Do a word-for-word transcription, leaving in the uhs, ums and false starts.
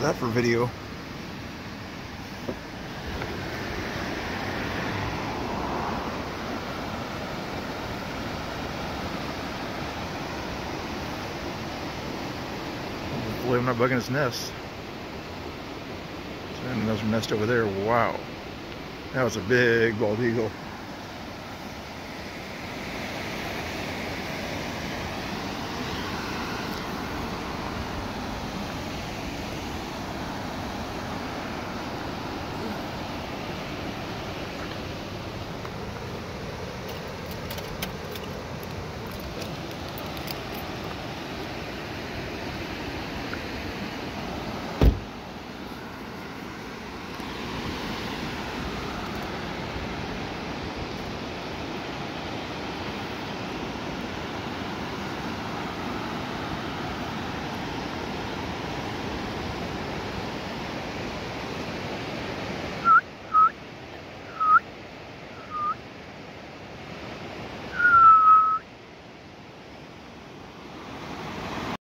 that for video? Hopefully I'm not bugging his nest. And another nest over there. Wow. That was a big bald eagle.